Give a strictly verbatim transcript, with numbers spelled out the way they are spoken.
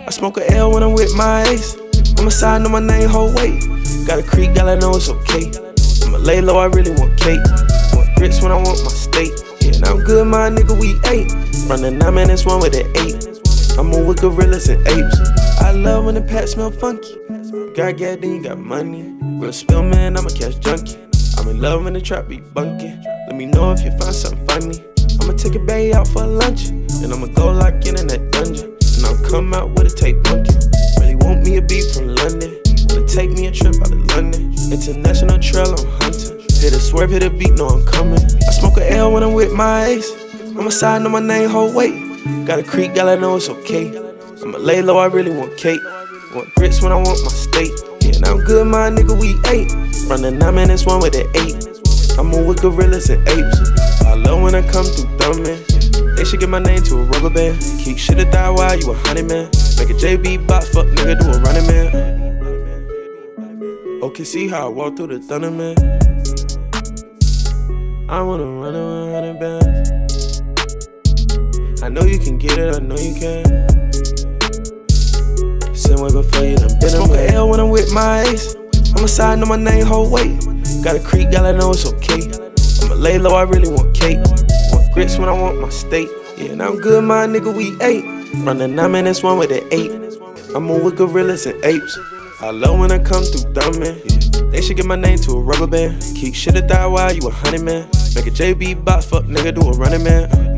I smoke a L when I'm with my ace. I'ma sign on my name, whole weight. Got a creek, gal, I know it's okay. I'ma lay low, I really want cake. Want grits when I want my steak. Yeah, now I'm good, my nigga, we ate. Running nine minutes, one with an eight. I'm on with gorillas and apes. I love when the pat smell funky. Got gas, then you got money. Real spill, man, I'm a cash junkie. I'm in love when the trap be bunky. Let me know if you find something funny. I'ma take a bae out for lunch, and I'ma go lock in in that dungeon. And I'll come out with a tape pumpkin. Really want me a beat from London. Wanna take me a trip out of London. International trail, I'm hunting. Hit a swerve, hit a beat, know I'm coming. I smoke a L when I'm with my ace. I'ma sign on my name, whole weight. Got a creek, gal, I know it's okay. I'ma lay low, I really want cake. Want grits when I want my steak. Yeah, now I'm good, my nigga, we ate. Running nine minutes, one with an eight. I'm on with gorillas and apes. I love when I come through thumbing. They should get my name to a rubber band. Keep shit at that while you a honey man. Make a J B box, fuck nigga, do a running man. Okay, see how I walk through the thunder, man. I wanna run around hundred bands. I know you can get it, I know you can. Same way before you done been a man. Smoke a L when I'm with my ace. I'ma sign on my name, whole weight. Got a creek, gal, I know it's okay. I'ma lay low, I really want cake. Want grits when I want my steak. Yeah, now I'm good, my nigga, we ate. Running nine minutes, one with an eight. I'm on with gorillas and apes. I love when I come through thumbing. Yeah, they should get my name to a rubber band. Keep shit at that while you a honey man. Make a J B box, fuck nigga, do a running man.